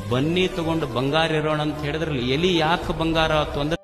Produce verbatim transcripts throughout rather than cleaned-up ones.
ಬನ್ನಿ ತಗೊಂಡು ಬಂಗಾರ ಇರೋಣ ಅಂತ ಹೇಳಿದ್ರಲ್ಲಿ ಎಲಿ ಯಾಕೆ ಬಂಗಾರ ಆಯ್ತು ಅಂದ್ರೆ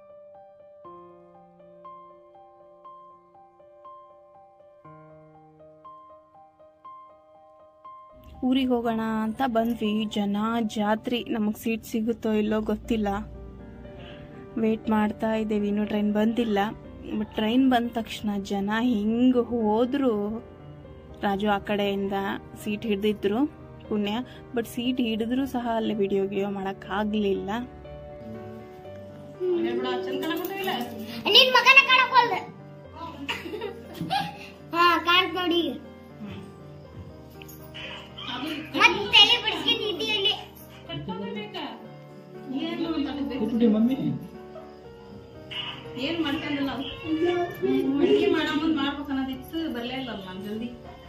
ಊರಿಗೆ ಹೋಗೋಣ ಅಂತ ಬಂದ್ವಿ. ಜನ ಜಾತ್ರೆ, ನಮಗೆ ಸೀಟ್ ಸಿಗುತ್ತೋ ಇಲ್ಲೋ ಗೊತ್ತಿಲ್ಲ. ವೇಟ್ ಮಾಡ್ತಾ ಇದ್ದೇವೆ, ಇನ್ನೂ ಟ್ರೈನ್ ಬಂದಿಲ್ಲ. ಬಟ್ ಟ್ರೈನ್ ಬಂದ ತಕ್ಷಣ ಜನ ಹಿಂಗೆ ಹೋದ್ರು. ರಾಜು ಆ ಕಡೆಯಿಂದ ಸೀಟ್ ಹಿಡಿದಿದ್ರು ಪುಣ್ಯ. ಬಟ್ ಸೀಟ್ ಹಿಡಿದ್ರು ಸಹ ಅಲ್ಲಿ ವಿಡಿಯೋ ಗಿಡಿಯೋ ಮಾಡೋಕ್ಕಾಗಲಿಲ್ಲ. ಏನ್ ಮಾಡ್ಕೊಂಡಿಲ್ಲ ಅಡಿಗೆ ಮಾಡೋ ಮುಂದ್ ಮಾಡ್ಬೇಕನ್ನೋದಿತ್ತು, ಬರ್ಲೇ ಇಲ್ಲ ನಾನು ಜಲ್ದಿ.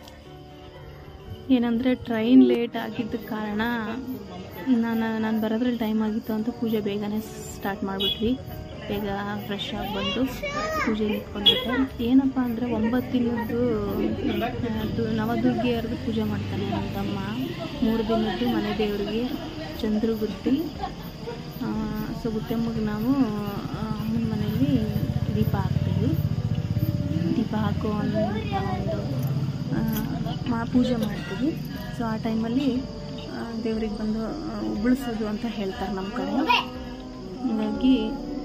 ಏನಂದರೆ ಟ್ರೈನ್ ಲೇಟ್ ಆಗಿದ್ದ ಕಾರಣ ನಾನು ನಾನು ಬರೋದ್ರಲ್ಲಿ ಟೈಮ್ ಆಗಿತ್ತು ಅಂತ ಪೂಜೆ ಬೇಗನೆ ಸ್ಟಾರ್ಟ್ ಮಾಡಿಬಿಟ್ವಿ. ಬೇಗ ಫ್ರೆಶ್ ಆಗಿ ಬಂದು ಪೂಜೆ ನಿಂತ್ಕೊಂಡ್ಬಿಟ್ಟೆ. ಏನಪ್ಪ ಅಂದರೆ ಒಂಬತ್ತು ದಿನದ್ದು ಅದು ನವದುರ್ಗಿಯರದು ಪೂಜೆ ಮಾಡ್ತಾನೆ ನಮ್ಮ ತಮ್ಮ. ಮೂರು ದಿನದ್ದು ಮನೆ ದೇವರಿಗೆ ಚಂದ್ರಗುತ್ತಿ. ಸೊ ಗುತ್ತೆಮ್ಮಗೆ ನಾವು ಅಮ್ಮನ ಮನೆಯಲ್ಲಿ ದೀಪ ಹಾಕ್ತೀವಿ. ದೀಪ ಹಾಕೋ ಒಂದು ಮಾ ಪೂಜೆ ಮಾಡ್ತೀವಿ. ಸೊ ಆ ಟೈಮಲ್ಲಿ ದೇವ್ರಿಗೆ ಬಂದು ಉಗುಳಿಸೋದು ಅಂತ ಹೇಳ್ತಾರೆ ನಮ್ಮ ಕಡೆ. ಹೀಗಾಗಿ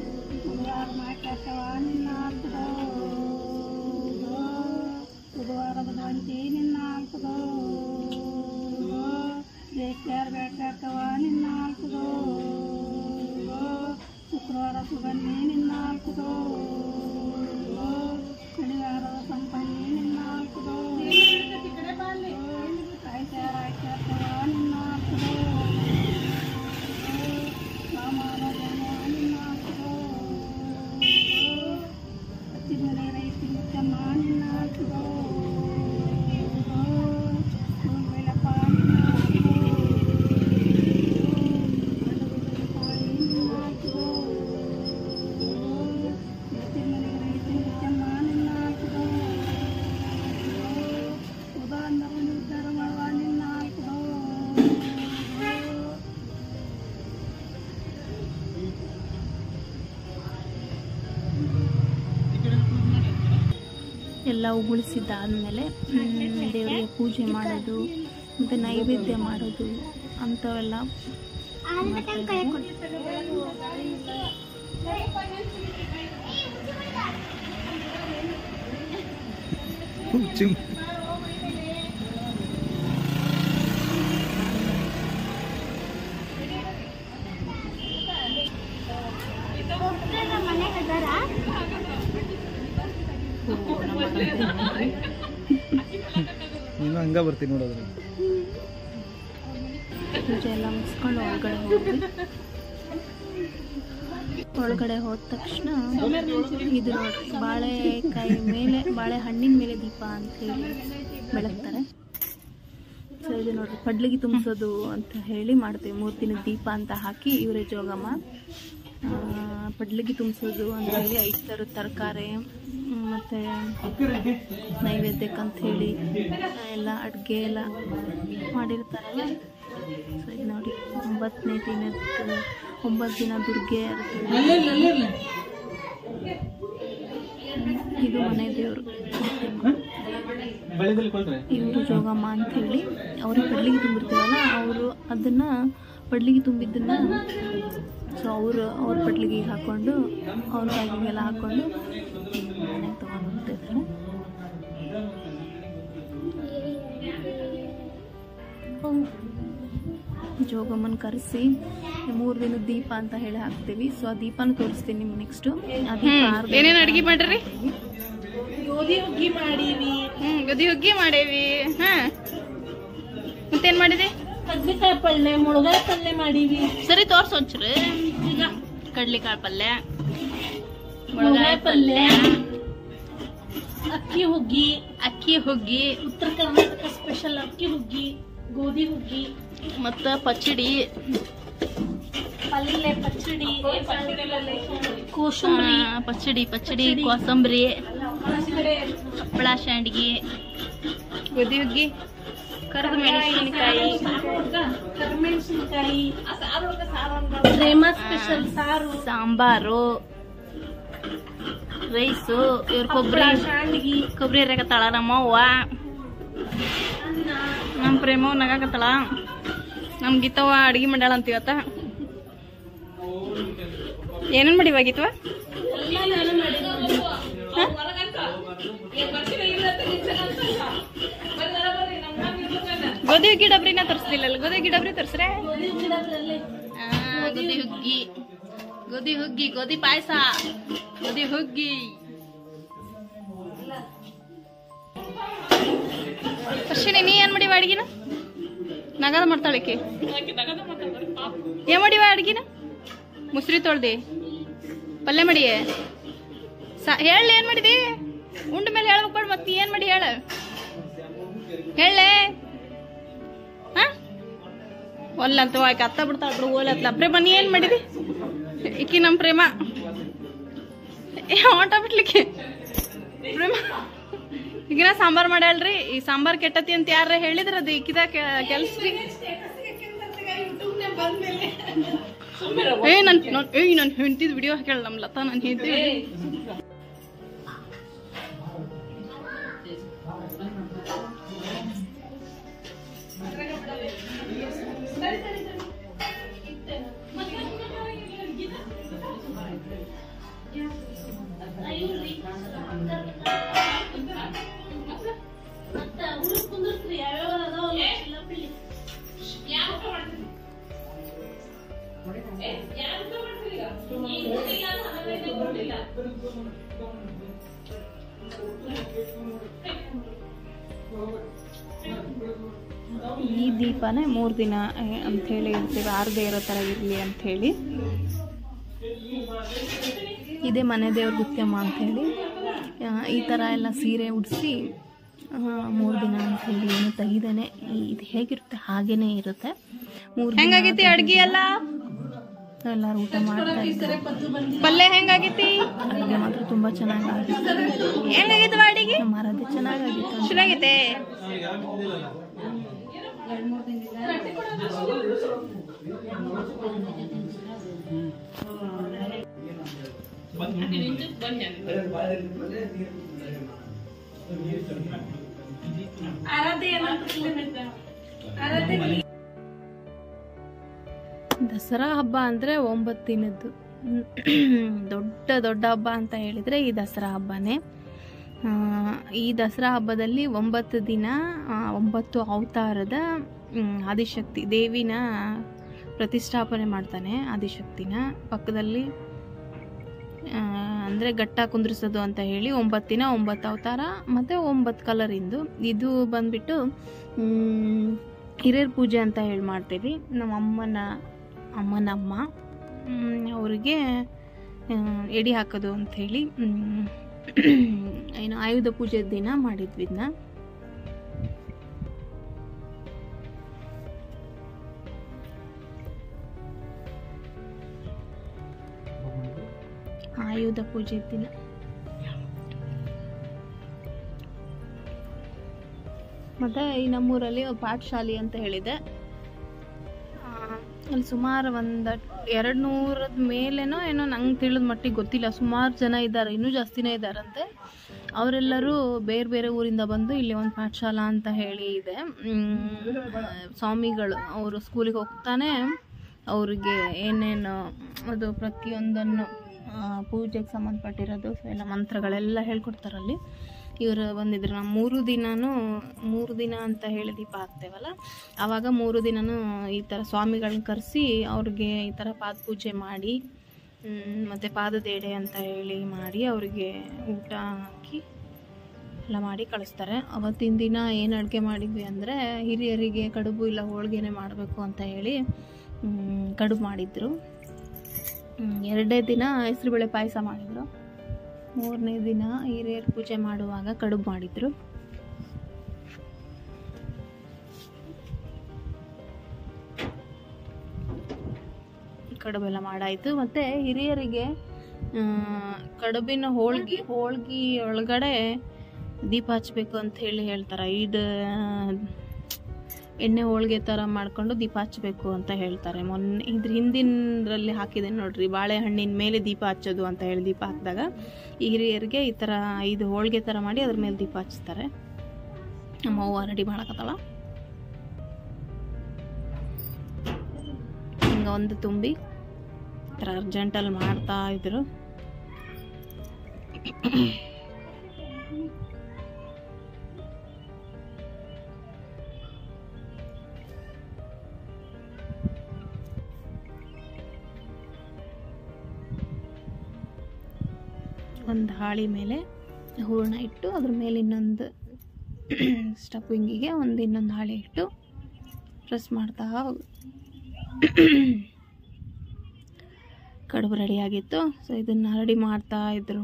ಶುಕ್ರವಾರ ಸುಗನ್ನಿ ನಿನ್ನಾಲ್ಕುದೋ, ಶನಿವಾರದ ಸಂಪನ್ನಿ ನಿನ್ನಾಲ್ಕುದೋ, ಆಯ್ತಾರ ಆಯ್ತಾರ್ತವ ನಿನ್ನಾಲ್ಕುದೋ, ಸಾಮಾನ ಜನ್ಮ ನಿನ್ನಾಲ್ಕುದೋ, ಹತ್ತಿಮನೆ ರೈತಿ ಮುತ್ತಮ್ಮ ನಿನ್ನಾಲ್ಕುದೋ, ಬೆಳಪ ನಿನ್ನಾಲ್ಕುದೋ, ಎಲ್ಲ ಉಗುಳಿಸಿದ್ದಾದಮೇಲೆ ದೇವರಿಗೆ ಪೂಜೆ ಮಾಡೋದು ಮತ್ತು ನೈವೇದ್ಯ ಮಾಡೋದು ಅಂಥವೆಲ್ಲ ಮಾಡ್ತಾಯಿದ್ದಾರೆ. ನೀನು ಹಂಗ ಬರ್ತೀನಿ ನೋಡೋದ್ರೆ. ಪೂಜೆ ಎಲ್ಲ ಮುಗಿಸ್ಕೊಂಡು ಒಳಗಡೆ ಹೋದ್ವಿ. ಒಳಗಡೆ ಹೋದ ತಕ್ಷಣ ಇದು ನೋಡ್ರಿ, ಬಾಳೆಕಾಯಿ ಮೇಲೆ ಬಾಳೆಹಣ್ಣಿನ ಮೇಲೆ ದೀಪ ಅಂಥೇಳಿ ಬೆಳಗ್ತಾರೆ. ಸೊ ಇದು ನೋಡ್ರಿ ಪಡ್ಲಿಗೆ ತುಂಬಿಸೋದು ಅಂತ ಹೇಳಿ ಮಾಡ್ತೀವಿ. ಮೂರು ದಿನದ ದೀಪ ಅಂತ ಹಾಕಿ ಇವರೇ ಜೋಗಮ್ಮ ಪಡ್ಲಿಗೆ ತುಂಬಿಸೋದು ಅಂತ ಹೇಳಿ ಐದು ಥರದ ತರಕಾರಿ ಮತ್ತು ನೈವೇದ್ಯಕ್ಕಂತ ಹೇಳಿ ಎಲ್ಲ ಅಡುಗೆ ಎಲ್ಲ ಮಾಡಿರ್ತಾರಲ್ಲ. ಸೊ ಇದು ನೋಡಿ ಒಂಬತ್ತನೇ ದಿನದ ಒಂಬತ್ತು ದಿನ ದುರ್ಗೆ ಇದು ಮನೆ ದೇವರು. ಇವರು ಜೋಗಮ್ಮ ಅಂಥೇಳಿ ಅವರು ಪಡ್ಲಿಗೆ ತುಂಬಿರ್ತಾರಲ್ಲ, ಅವರು ಅದನ್ನು ಪಡ್ಲಿಗೆ ತುಂಬಿದ್ದನ್ನು ಸೊ ಅವರು ಅವ್ರ ಪಡ್ಲಿಗೆ ಹಾಕ್ಕೊಂಡು ಅವ್ರ ಬಾಗಿಗೆಲ್ಲ ಹಾಕ್ಕೊಂಡು ಮನೆಗೆ ತೊಗೊಂಡು ಹೋಗ್ತಿದ್ದಾರೆ. ಜೋಗಮ್ಮನ ಕರೆಸಿ ಮೂರು ದಿನದ ದೀಪ ಅಂತ ಹೇಳಿ ಹಾಕ್ತೀವಿ. ಸೊ ಆ ದೀಪನ ತೋರಿಸ್ತೀನಿ ನಿಮ್ಗೆ ನೆಕ್ಸ್ಟು. ಏನೇನು ಅಡುಗೆ ಮಾಡ್ರಿ? ಗೋಧಿ ಹುಗ್ಗಿ ಮಾಡೀವಿ. ಹ್ಮ್ ಗೋಧಿ ಹುಗ್ಗಿ ಮಾಡೇವಿ. ಹಾ ಮತ್ತೇನ್ ಮಾಡಿದೆ? ಕಡ್ಲಿಕಾಯಿ ಪಲ್ಯ, ಮುಳಗಾಯಿ ಪಲ್ಯ ಮಾಡೀವಿ. ಸರಿ ತೋರ್ಸ ಒಂಚೂರು. ಕಡ್ಲಿಕಾಯಿ ಪಲ್ಯ, ಮುಳಗಾಯಿ ಪಲ್ಯ, ಅಕ್ಕಿ ಹುಗ್ಗಿ. ಅಕ್ಕಿ ಹುಗ್ಗಿ, ಉತ್ತರ ಕರ್ನಾಟಕ ಸ್ಪೆಷಲ್ ಅಕ್ಕಿ ಹುಗ್ಗಿ, ಗೋಧಿ ಹುಗ್ಗಿ, ಮತ್ತ ಪಚ್ಚಡಿ, ಪಲ್ಯ ಪಚ್ಚಡಿ, ಕೋಸಂಬರಿ, ಪಚ್ಚಡಿ ಪಚ್ಚಡಿ ಕೋಸಂಬರಿ, ಹಪ್ಪಳ ಶಾಂಡ್ಗಿ, ಗೋಧಿ ಹುಗ್ಗಿ, ಕರಿದ ಮೆಣಸಿನಕಾಯಿ, ಕರಿಮೆಣಸಿನಕಾಯಿ, ಪ್ರೇಮ ಸ್ಪೆಷಲ್ ಸಾರು, ಸಾಂಬಾರು, ರೈಸು, ಇವ್ರ ಕೊಬ್ಬರಿ ಶಾಂಡ್ಗಿ, ಕೊಬ್ಬರಿ ಹರಿಯಾಕತ್ತಾಳ ನಮ್ಮವ್ವ, ನಮ್ಮ ಪ್ರೇಮವ್ ನಗಾಕತ್ತಾಳ, ನಮ್ಮ ಗೀತವ್ವ ಅಡ್ಗೆ ಮಾಡ್ಯಾಳ ಅಂತ ಇವತ್ತ. ಏನೇನು ಮಾಡಿವ ಗೀತವ? ಗೋಧಿ ಹುಗ್ಗಿ ಡಬ್ರಿನ ತರಿಸ್ಲಿಲ್ಲ. ಗೋಧಿ ಹುಗ್ಗಿ ಡಬ್ರಿ ತರ್ಸ್ರೆ? ಗೋಧಿ ಹುಗ್ಗಿ, ಗೋಧಿ ಹುಗ್ಗಿ, ಗೋಧಿ ಪಾಯಸ, ಗೋಧಿ ಹುಗ್ಗಿ. ಅಶ್ವಿನಿ ನೀ ಏನ್ ಮಾಡಿವ ಅಡ್ಗಿನ? ನಗದ ಮಾಡ್ತಾಳಕ್ಕೆ ಏನ್ ಮಾಡಿವ ಅಡ್ಗಿನ? ಮುಸ್ರಿ ತೊಳ್ದಿ, ಪಲ್ಯ ಮಾಡಿಯೇ, ಹೇಳ ಏನ್ ಮಾಡಿದಿ? ಉಂಡ ಮೇಲೆ ಹೇಳ್ಬೇಕು ಬೇಡ, ಮತ್ತೆ ಏನ್ ಮಾಡಿ ಹೇಳ, ಹೇಳೇ. ಹ ಒಲ್ಲಂತ ಆಕೆ ಅತ್ತ ಬಿಡ್ತಾಳ ಬಿಡು, ಓಲತ್ಲ. ಪ್ರೇಮ ನೀ ಏನ್ ಮಾಡಿದಿ? ಈಕಿ ನಮ್ ಪ್ರೇಮ ಆಟ ಬಿಡ್ಲಿಕ್ಕೆ. ಪ್ರೇಮ ಈಗಿನ ಸಾಂಬಾರ್ ಮಾಡ್ಯಾಳ್ರಿ. ಈ ಸಾಂಬಾರ್ ಕೆಟ್ಟತಿ ಅಂತ ಯಾರ ಹೇಳಿದ್ರ ಅದು ಈಕಿದ ಕೆಲ್ಸ್ರಿ. ಏ ನನ್ ಏ ನನ್ ಹೆಂಡತಿದ್ ವಿಡಿಯೋ ಹಾಕೇಳ ನಮ್ ಲತಾ, ನನ್ ಹೆಂಡತಿ. ಈ ದೀಪನೇ ಮೂರ್ ದಿನ ಅಂತ ಹೇಳಿ ಇರ್ತೀವಿ, ಆರದೇ ಇರೋ ತರ ಇರ್ಲಿ ಅಂತ ಹೇಳಿ. ಇದೇ ಮನೆ ದೇವ್ರ ಗುತ್ಯಮ್ಮ ಅಂತ ಹೇಳಿ ಈ ತರ ಎಲ್ಲ ಸೀರೆ ಉಡಿಸಿ ಮೂರ್ ದಿನ ಅಂತ ಹೇಳಿ ಏನು ತೆಗಿದೇನೆ ಇದು ಹೇಗಿರುತ್ತೆ ಹಾಗೇನೆ ಇರುತ್ತೆ. ಮೂರ್ ದಿನ ಹೆಂಗಾಗೈತಿ ಅಡ್ಗೆ ಎಲ್ಲ? ಎಲ್ಲಾರು ಊಟ ಮಾಡ್ತಾ ಇದ್ದಾರೆ. ಪಲ್ಯ ಹೆಂಗಾಗೈತಿ? ಅಡುಗೆ ಮಾತ್ರ ತುಂಬಾ ಚೆನ್ನಾಗಾಗಿತ್ತು. ಹೆಂಗಾಗಿತ್ತು ಅಡಿಗೆ? ನಮ್ಮ ಆರಾಧ್ಯ ಚೆನ್ನಾಗಾಗಿತ್ತು. ಚೆನ್ನಾಗೈತೆ. ದಸರಾ ಹಬ್ಬ ಅಂದ್ರೆ ಒಂಬತ್ತು ದಿನದ್ದು ದೊಡ್ಡ ದೊಡ್ಡ ಹಬ್ಬ ಅಂತ ಹೇಳಿದ್ರೆ ಈ ದಸರಾ ಹಬ್ಬನೇ. ಈ ದಸರಾ ಹಬ್ಬದಲ್ಲಿ ಒಂಬತ್ತು ದಿನ ಒಂಬತ್ತು ಅವತಾರದ ಆದಿಶಕ್ತಿ ದೇವಿನ ಪ್ರತಿಷ್ಠಾಪನೆ ಮಾಡ್ತಾನೆ. ಆದಿಶಕ್ತಿನ ಪಕ್ಕದಲ್ಲಿ ಅಂದರೆ ಗಟ್ಟ ಕುಂದ್ರಿಸೋದು ಅಂತ ಹೇಳಿ ಒಂಬತ್ತು ದಿನ ಒಂಬತ್ತು ಅವತಾರ ಮತ್ತು ಒಂಬತ್ತು ಕಲರಿಂದು. ಇದು ಬಂದ್ಬಿಟ್ಟು ಹಿರಿಯರ ಪೂಜೆ ಅಂತ ಹೇಳಿ ಮಾಡ್ತೀವಿ. ನಮ್ಮ ಅಮ್ಮನ ಅಮ್ಮನಮ್ಮ ಅವರಿಗೆ ಎಡಿ ಹಾಕೋದು ಅಂಥೇಳಿ ಏನು ಆಯುಧ ಪೂಜೆ ದಿನ ಮಾಡಿದ್ವಿ ಇದನ್ನ. ಆಯುಧ ಪೂಜೆ ದಿನ ಮತ್ತೆ ಈ ನಮ್ಮೂರಲ್ಲಿ ಪಾಠಶಾಲೆ ಅಂತ ಹೇಳಿದೆ. ಅಲ್ಲಿ ಸುಮಾರು ಒಂದು ಎರಡು ನೂರದ ಮೇಲೇನೋ ಏನೋ ನಂಗೆ ತಿಳಿದ ಮಟ್ಟಿಗೆ ಗೊತ್ತಿಲ್ಲ, ಸುಮಾರು ಜನ ಇದ್ದಾರೆ, ಇನ್ನೂ ಜಾಸ್ತಿನೇ ಇದ್ದಾರಂತೆ. ಅವರೆಲ್ಲರೂ ಬೇರೆ ಬೇರೆ ಊರಿಂದ ಬಂದು ಇಲ್ಲಿ ಒಂದು ಪಾಠಶಾಲಾ ಅಂತ ಹೇಳಿ ಇದೆ. ಸ್ವಾಮಿಗಳು ಅವರು ಸ್ಕೂಲಿಗೆ ಹೋಗ್ತಾನೆ ಅವ್ರಿಗೆ ಏನೇನು ಅದು ಪ್ರತಿಯೊಂದನ್ನು ಪೂಜೆಗೆ ಸಂಬಂಧಪಟ್ಟಿರೋದು ಎಲ್ಲ ಮಂತ್ರಗಳೆಲ್ಲ ಹೇಳ್ಕೊಡ್ತಾರಲ್ಲಿ. ಇವರು ಬಂದಿದ್ರು. ನಾವು ಮೂರು ದಿನನೂ ಮೂರು ದಿನ ಅಂತ ಹೇಳಿ ದೀಪ ಹಾಕ್ತೇವಲ್ಲ, ಆವಾಗ ಮೂರು ದಿನನೂ ಈ ಥರ ಸ್ವಾಮಿಗಳನ್ನ ಕರೆಸಿ ಅವ್ರಿಗೆ ಈ ಥರ ಪಾದ ಪೂಜೆ ಮಾಡಿ ಮತ್ತು ಪಾದದೇಡೆ ಅಂತ ಹೇಳಿ ಮಾಡಿ ಅವ್ರಿಗೆ ಊಟ ಹಾಕಿ ಎಲ್ಲ ಮಾಡಿ ಕಳಿಸ್ತಾರೆ. ಅವತ್ತಿನ ದಿನ ಏನು ಅಡುಗೆ ಮಾಡಿದ್ವಿ ಅಂದರೆ ಹಿರಿಯರಿಗೆ ಕಡುಬು ಇಲ್ಲ ಹೋಳಿಗೆನೇ ಮಾಡಬೇಕು ಅಂತ ಹೇಳಿ ಕಡುಬು ಮಾಡಿದರು. ಎರಡನೇ ದಿನ ಹೆಸರುಬೇಳೆ ಪಾಯಸ ಮಾಡಿದರು. ಮೂರನೇ ದಿನ ಹಿರಿಯರ ಪೂಜೆ ಮಾಡುವಾಗ ಕಡುಬು ಮಾಡಿದ್ರು. ಕಡುಬೆಲ್ಲ ಮಾಡಾಯಿತು. ಮತ್ತು ಹಿರಿಯರಿಗೆ ಕಡುಬಿನ ಹೋಳ್ಗೆ ಹೋಳ್ಗೆ ಒಳಗಡೆ ದೀಪ ಹಚ್ಚಬೇಕು ಅಂತ ಹೇಳಿ ಹೇಳ್ತಾರೆ. ಐದು ಎಣ್ಣೆ ಹೋಳಿಗೆ ಥರ ಮಾಡಿಕೊಂಡು ದೀಪ ಹಚ್ಚಬೇಕು ಅಂತ ಹೇಳ್ತಾರೆ. ಮೊನ್ನೆ ಇದ್ರ ಹಿಂದಿನರಲ್ಲಿ ಹಾಕಿದೆ ನೋಡ್ರಿ, ಬಾಳೆಹಣ್ಣಿನ ಮೇಲೆ ದೀಪ ಹಚ್ಚೋದು ಅಂತ ಹೇಳಿ ದೀಪ ಹಾಕಿದಾಗ ಈ ಹಿರಿಯರಿಗೆ ಈ ಥರ ಇದು ಹೋಳಿಗೆ ಥರ ಮಾಡಿ ಅದ್ರ ಮೇಲೆ ದೀಪ ಹಚ್ತಾರೆ. ನಮ್ಮ ಅವ್ವ ರೆಡಿ ಮಾಡಕತ್ತಲ್ಲ. ಹಿಂಗೆ ಒಂದು ತುಂಬಿ ಈ ಥರ ಅರ್ಜೆಂಟಲ್ಲಿ ಮಾಡ್ತಾ ಇದ್ರು. ಒಂದು ಹಾಳಿ ಮೇಲೆ ಹೂರಣ ಇಟ್ಟು ಅದ್ರ ಮೇಲೆ ಇನ್ನೊಂದು ಸ್ಟಫಿಂಗಿಗೆ ಒಂದು ಇನ್ನೊಂದು ಹಾಳಿ ಇಟ್ಟು ಪ್ರೆಸ್ ಮಾಡ್ತಾ ಹೋಗು. ಕಡುಬು ರೆಡಿಯಾಗಿತ್ತು. ಸೊ ಇದನ್ನು ರೆಡಿ ಮಾಡ್ತಾ ಇದ್ರು.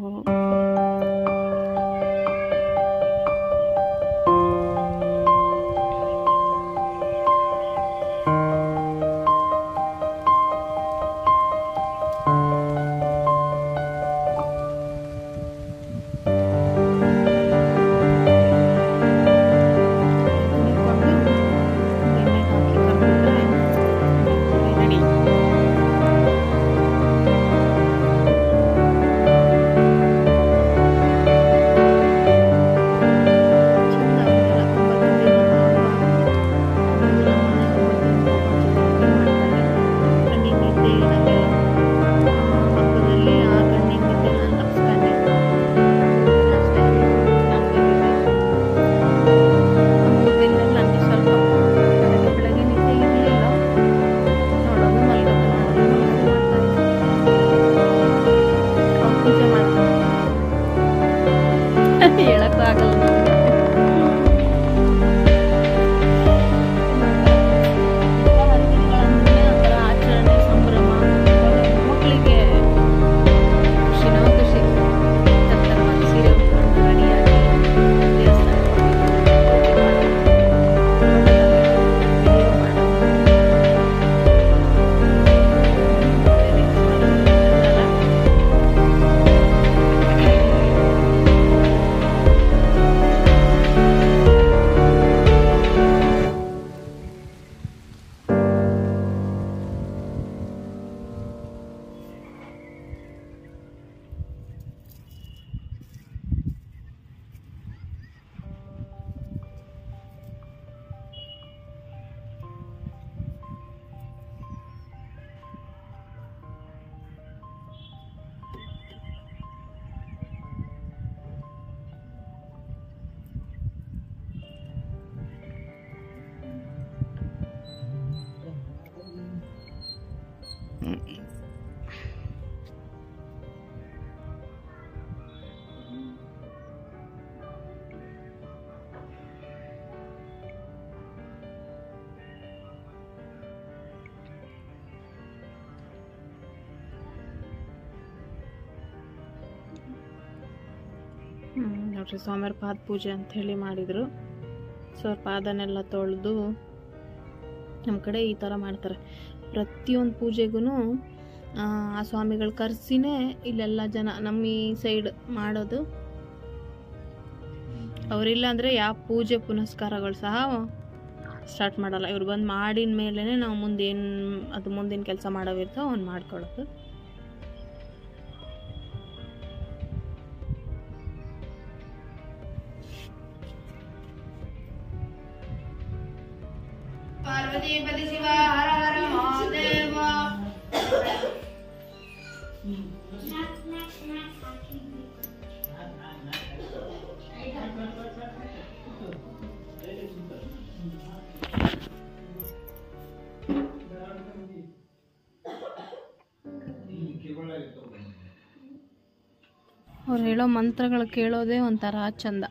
ನೋಡ್ರಿ ಸ್ವಾಮಿಯವ್ರ ಪಾದ ಪೂಜೆ ಅಂತ ಹೇಳಿ ಮಾಡಿದ್ರು. ಸೊ ಅವ್ರ ಪಾದನೆಲ್ಲ ತೊಳೆದು ನಮ್ಮ ಕಡೆ ಈ ಥರ ಮಾಡ್ತಾರೆ. ಪ್ರತಿಯೊಂದು ಪೂಜೆಗೂ ಆ ಸ್ವಾಮಿಗಳು ಕರೆಸಿನೇ ಇಲ್ಲೆಲ್ಲ ಜನ ನಮ್ಮ ಈ ಸೈಡ್ ಮಾಡೋದು. ಅವರಿಲ್ಲ ಅಂದರೆ ಯಾವ ಪೂಜೆ ಪುನಸ್ಕಾರಗಳು ಸಹ ಸ್ಟಾರ್ಟ್ ಮಾಡಲ್ಲ. ಇವ್ರು ಬಂದು ಮಾಡಿದ ಮೇಲೇ ನಾವು ಮುಂದೇನು ಅದು ಮುಂದಿನ ಕೆಲಸ ಮಾಡೋವಿರ್ತೋ ಅವ್ನು ಮಾಡ್ಕೊಳ್ಳೋದು. ಪಾರ್ವತೀಪತಿ ಶಿವ ಹರ ಹರ ಮಹಾದೇವ. ಅವ್ರು ಹೇಳೋ ಮಂತ್ರಗಳು ಕೇಳೋದೇ ಒಂಥರ ಚಂದ.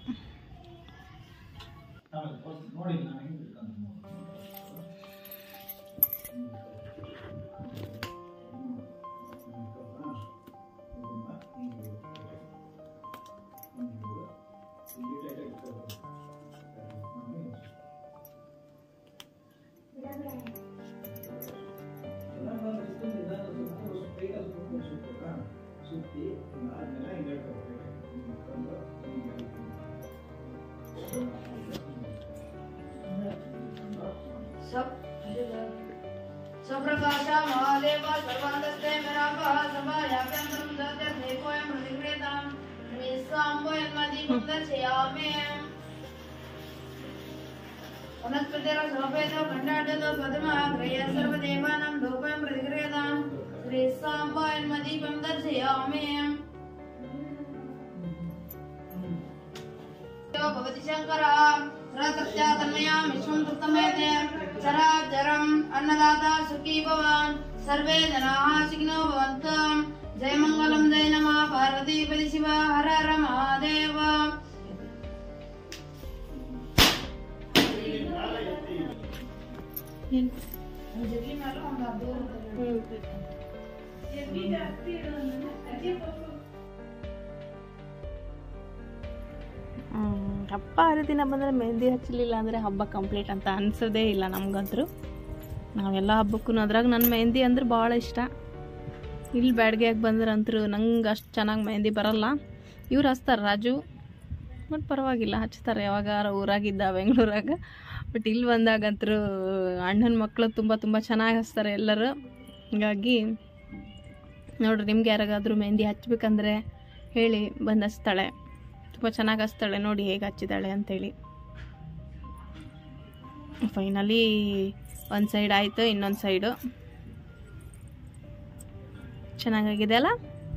महादेव सर्वान्तस्ते मेरापः सभायाभ्यन्तरं ददते कोऽयं प्रतिगृह्यताम् निस्साम्बो यन्मदीपं दर्शयामि वनस्पतिरसोपेतो खण्डाढ्यतो स्वधमः गृह्य सर्वदेवानां धूपं प्रतिगृह्यताम् निस्साम्बो यन्मदीपं दर्शयामि भवति शङ्करः सरसत्या तन्मया विश्वं तत्तमयते चराचरम् अन्नदाता सुखी भव सर्वे जनाः सुखिनो भवन्तु जय मङ्गलं जय नमः पार्वतीपति शिव हर हर महादेव ಹಬ್ಬ ಹರಿದಿನ ಬಂದರೆ ಮೆಹಂದಿ ಹಚ್ಚಲಿಲ್ಲ ಅಂದರೆ ಹಬ್ಬ ಕಂಪ್ಲೀಟ್ ಅಂತ ಅನಿಸೋದೇ ಇಲ್ಲ ನಮಗಂತರೂ. ನಾವೆಲ್ಲ ಹಬ್ಬಕ್ಕೂ ಅದ್ರಾಗ ನನ್ನ ಮೆಹಂದಿ ಅಂದ್ರೆ ಭಾಳ ಇಷ್ಟ. ಇಲ್ಲಿ ಬ್ಯಾಡ್ಗೆಯಾಗಿ ಬಂದ್ರೆ ಅಂತರೂ ನಂಗೆ ಅಷ್ಟು ಚೆನ್ನಾಗಿ ಮೆಹಂದಿ ಬರಲ್ಲ. ಇವ್ರು ಹಚ್ತಾರೆ ರಾಜು, ಬಟ್ ಪರವಾಗಿಲ್ಲ ಹಚ್ತಾರೆ ಯಾವಾಗಾರ ಊರಾಗಿದ್ದ ಬೆಂಗಳೂರಾಗ. ಬಟ್ ಇಲ್ಲಿ ಬಂದಾಗಂತರೂ ಅಣ್ಣನ ಮಕ್ಕಳು ತುಂಬ ತುಂಬ ಚೆನ್ನಾಗಿ ಹಚ್ತಾರೆ ಎಲ್ಲರೂ. ಹೀಗಾಗಿ ನೋಡ್ರಿ, ನಿಮ್ಗೆ ಯಾರಿಗಾದ್ರೂ ಮೆಹಂದಿ ಹಚ್ಬೇಕಂದ್ರೆ ಹೇಳಿ, ಬಂದು ಹಚ್ತಾಳೆ. ತುಂಬ ಚೆನ್ನಾಗಿ ಹಚ್ತಾಳೆ, ನೋಡಿ ಹೇಗೆ ಹಚ್ಚಿದ್ದಾಳೆ ಅಂಥೇಳಿ. ಫೈನಲಿ ಒಂದು ಸೈಡ್ ಆಯಿತು, ಇನ್ನೊಂದು ಸೈಡು ಚೆನ್ನಾಗಾಗಿದೆ ಅಲ್ಲ.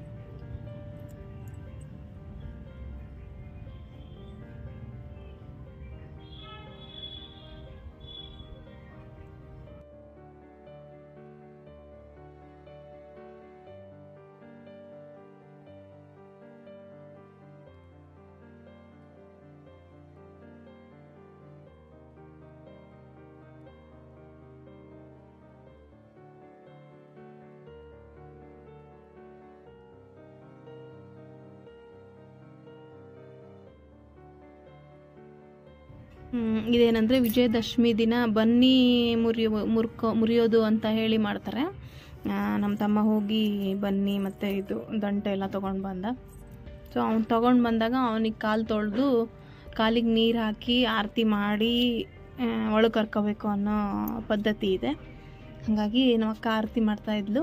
ಇದೇನಂದರೆ ವಿಜಯದಶಮಿ ದಿನ ಬನ್ನಿ ಮುರಿಯೋ ಮುರ್ಕೊ ಮುರಿಯೋದು ಅಂತ ಹೇಳಿ ಮಾಡ್ತಾರೆ. ನಮ್ಮ ತಮ್ಮ ಹೋಗಿ ಬನ್ನಿ ಮತ್ತು ಇದು ದಂಟೆ ಎಲ್ಲ ತೊಗೊಂಡು ಬಂದ. ಸೊ ಅವ್ನು ತೊಗೊಂಡು ಬಂದಾಗ ಅವನಿಗೆ ಕಾಲು ತೊಳೆದು ಕಾಲಿಗೆ ನೀರು ಹಾಕಿ ಆರತಿ ಮಾಡಿ ಒಳಗೆ ಕರ್ಕೋಬೇಕು ಅನ್ನೋ ಪದ್ಧತಿ ಇದೆ. ಹಾಗಾಗಿ ನಮ್ಮ ಅಕ್ಕ ಆರತಿ ಮಾಡ್ತಾಯಿದ್ಲು.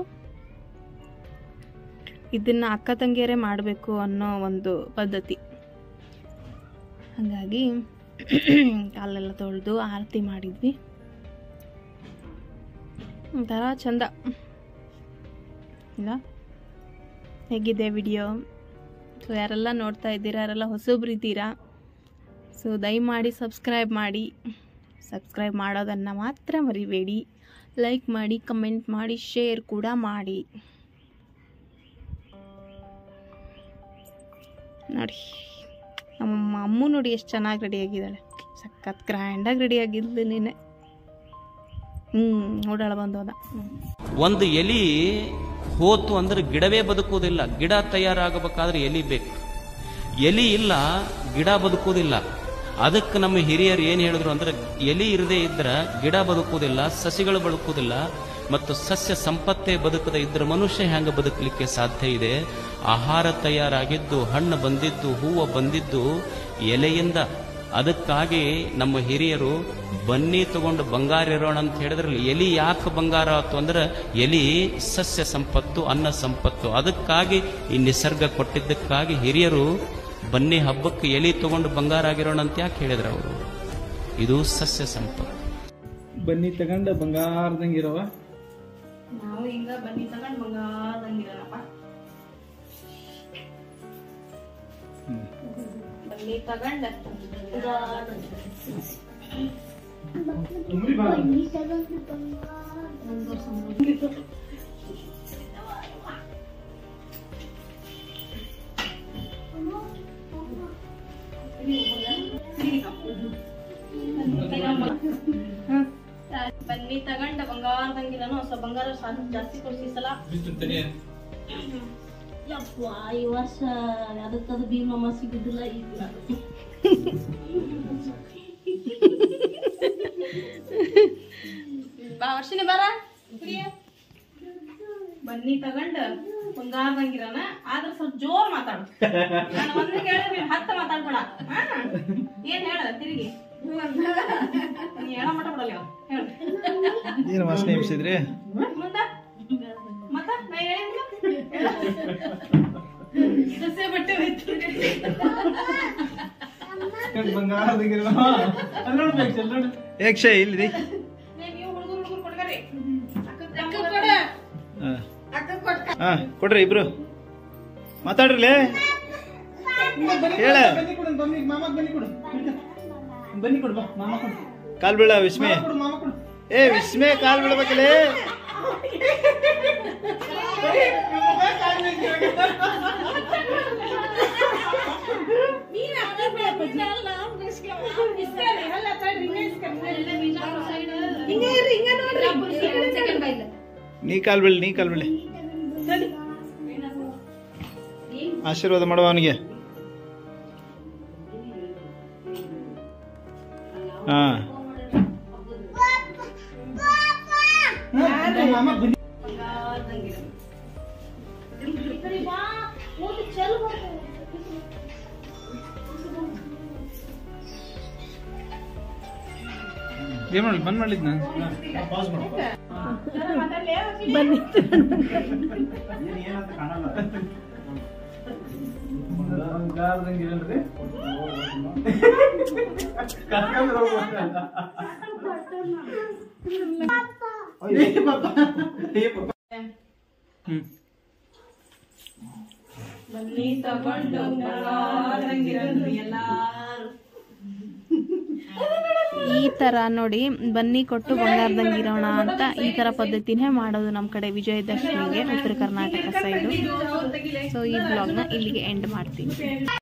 ಇದನ್ನು ಅಕ್ಕ ತಂಗಿಯರೇ ಮಾಡಬೇಕು ಅನ್ನೋ ಒಂದು ಪದ್ಧತಿ. ಹಾಗಾಗಿ ಕಾಲೆಲ್ಲ ತೊಳೆದು ಆರತಿ ಮಾಡಿದ್ವಿ. ಒಂಥರ ಚಂದ ಇಲ್ಲ? ಹೇಗಿದೆ ವಿಡಿಯೋ? ಸೊ ಯಾರೆಲ್ಲ ನೋಡ್ತಾ ಇದ್ದೀರಾ, ಯಾರೆಲ್ಲ ಹೊಸಬ್ರು ಇದ್ದೀರಾ, ಸೊ ದಯಮಾಡಿ ಸಬ್ಸ್ಕ್ರೈಬ್ ಮಾಡಿ. ಸಬ್ಸ್ಕ್ರೈಬ್ ಮಾಡೋದನ್ನು ಮಾತ್ರ ಮರಿಬೇಡಿ. ಲೈಕ್ ಮಾಡಿ, ಕಮೆಂಟ್ ಮಾಡಿ, ಶೇರ್ ಕೂಡ ಮಾಡಿ. ನೋಡಿ ನಮ್ಮ ಅಮ್ಮು ನೋಡಿ ಎಷ್ಟು ಚೆನ್ನಾಗಿ ರೆಡಿಯಾಗಿದ್ದಾಳೆ. ಸಖತ್ ಗ್ರ್ಯಾಂಡಾಗಿ ರೆಡಿಯಾಗಿದ್ಲು ನೀನೆ. ಹ್ಞೂ ಓಡಾಳ ಬಂದೋದ. ಒಂದು ಎಲಿ ಹೋತು ಅಂದ್ರೆ ಗಿಡವೇ ಬದುಕುವುದಿಲ್ಲ. ಗಿಡ ತಯಾರಾಗಬೇಕಾದ್ರೆ ಎಲಿ ಬೇಕು. ಎಲಿ ಇಲ್ಲ, ಗಿಡ ಬದುಕುವುದಿಲ್ಲ. ಅದಕ್ಕೆ ನಮ್ಮ ಹಿರಿಯರು ಏನು ಹೇಳಿದ್ರು ಅಂದ್ರೆ, ಎಲಿ ಇರದೇ ಇದ್ರೆ ಗಿಡ ಬದುಕುವುದಿಲ್ಲ, ಸಸಿಗಳು ಬದುಕುವುದಿಲ್ಲ, ಮತ್ತು ಸಸ್ಯ ಸಂಪತ್ತೇ ಬದುಕದ ಇದ್ರೆ ಮನುಷ್ಯ ಹೆಂಗೆ ಬದುಕಲಿಕ್ಕೆ ಸಾಧ್ಯ ಇದೆ? ಆಹಾರ ತಯಾರಾಗಿದ್ದು, ಹಣ್ಣು ಬಂದಿದ್ದು, ಹೂವು ಬಂದಿದ್ದು ಎಲೆಯಿಂದ. ಅದಕ್ಕಾಗಿ ನಮ್ಮ ಹಿರಿಯರು ಬನ್ನಿ ತಗೊಂಡು ಬಂಗಾರ ಇರೋಣ ಅಂತ ಹೇಳಿದ್ರಲ್ಲಿ ಎಲಿ ಯಾಕೆ ಬಂಗಾರ ಆಯ್ತು ಅಂದ್ರೆ, ಎಲಿ ಸಸ್ಯ ಸಂಪತ್ತು, ಅನ್ನ ಸಂಪತ್ತು. ಅದಕ್ಕಾಗಿ ಈ ನಿಸರ್ಗ ಕೊಟ್ಟಿದ್ದಕ್ಕಾಗಿ ಹಿರಿಯರು ಬನ್ನಿ ಹಬ್ಬಕ್ಕೆ ಎಲಿ ತಗೊಂಡು ಬಂಗಾರ ಆಗಿರೋಣ ಅಂತ ಯಾಕೆ ಹೇಳಿದ್ರು ಅವರು? ಇದು ಸಸ್ಯ ಸಂಪತ್ತು. ಬನ್ನಿ ತಗೊಂಡು ಬಂಗಾರದಂಗಿರವ. ನಾವು ಹಿಂಗ ಬನ್ನಿ ತಗೊಂಡು ಬಂಗಾರದಂಗಿರಪ್ಪ. ಬನ್ನಿ ತಗೊಂಡ ಬನ್ನಿ ತಗೊಂಡ ಬಂಗಾರದಂಗಿರನು. ಹೊಸ ಬಂಗಾರ ಜಾಸ್ತಿ ಕೊಡ್ಸಿ ಸಲ. ಯಪ್ಪ ಈ ವರ್ಷ ಅದಕ್ಕದು ಭೀಮಮ್ಮ ಸಿಗುದಿಲ್ಲ. ಈಗ ಬಾ ವರ್ಷಿನ ಬಾರ ಬನ್ನಿ ತಗೊಂಡ ಬಂಗಾರದಂಗಿರನ. ಆದ್ರೆ ಸ್ವಲ್ಪ ಜೋರ್ ಮಾತಾಡು. ನಾನು ಒಂದ್ ಕೇಳಿದ್ರೆ ಹತ್ತ ಮಾತಾಡ್ಬೇಡ. ಏನ್ ಹೇಳ ತಿರುಗಿ ಹೇಳ ಮಟ ಬಿಡಲ್ಲ. ಹೇಳ ಏನು ವಾಸನೆ ಎಬ್ಸಿದ್ರಿ? ಮುಂದ ಹಸೆ ಬಟ್ಟೆ ಹೋಯ್ತು. ಬಂಗಾರದಂಗಿರೋ ಅಲ್ಲಿ ನೋಡ್ಬೇಕು ಅಲ್ಲಿ ನೋಡು ಏಕ್ಷ ಇಲ್ಲಿ ನೀವು ಹುಡುಗರು ಹುಡುಗರು ಕೊಡ್ಗರಿ ಅಕ್ಕ ಕೊಡ. ಹಾ ಕೊಡ್ರಿ ಇಬ್ರು ಮಾತಾಡ್ರಲೇ ಹೇಳ ಬನ್ನಿ ಕೊಡು ಬನ್ನಿ ಮಾಮ ಬನ್ನಿ ಕೊಡು ಬನ್ನಿ ಕೊಡು ಬಾ ಮಾಮ ಕೊಡು ಕಾಲ್ ಬೀಳ ವಿಸ್ಮಯ ಮಾಮ ಕೊಡು ಏ ವಿಸ್ಮಯ ಕಾಲ್ ಬೀಳಬೇಕಲೇ ನೀ ಕಾಲ್ ಬೀಳಿ ನೀ ಕಾಲ್ ಬೀಳಿ ಆಶೀರ್ವಾದ ಮಾಡುವ ಅವನಿಗೆ ಹಾ ಏನ್ ಮಾಡಿ ಬಂದ್ ಮಾಡ್ಲಿದ್ ನಾನು ಪಾಸ್ ಮಾಡು ಬನ್ನಿ ಬಂಗಾರದಂಗಿರಲ್ರಿ ಬನ್ನಿ ತಗೊಂಡು ಬಂಗಾರದಂಗಿರಲ್ರಿ ಎಲ್ಲಾರು. ಈ ತರ ನೋಡಿ ಬನ್ನಿ ಕೊಟ್ಟು ಬಂಗಾರದಂಗಿರೋಣ ಅಂತ ಈ ತರ ಪದ್ಧತಿನೇ ಮಾಡೋದು ನಮ್ಮ ಕಡೆ ವಿಜಯದಶಮಿಗೆ ಉತ್ತರ ಕರ್ನಾಟಕ ಸೈಡು. ಸೊ ಈ ಬ್ಲಾಗ್ನ ಇಲ್ಲಿಗೆ ಎಂಡ್ ಮಾಡ್ತೀನಿ.